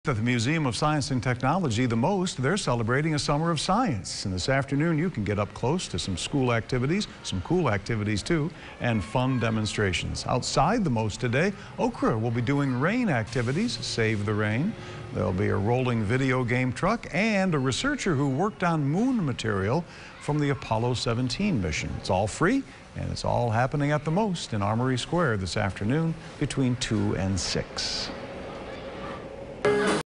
At the Museum of Science and Technology, the most, they're celebrating a summer of science. And this afternoon, you can get up close to some school activities, some cool activities too, and fun demonstrations. Outside the most today, Okra will be doing rain activities, Save the Rain. There'll be a rolling video game truck and a researcher who worked on moon material from the Apollo 17 mission. It's all free, and it's all happening at the most in Armory Square this afternoon between 2 and 6.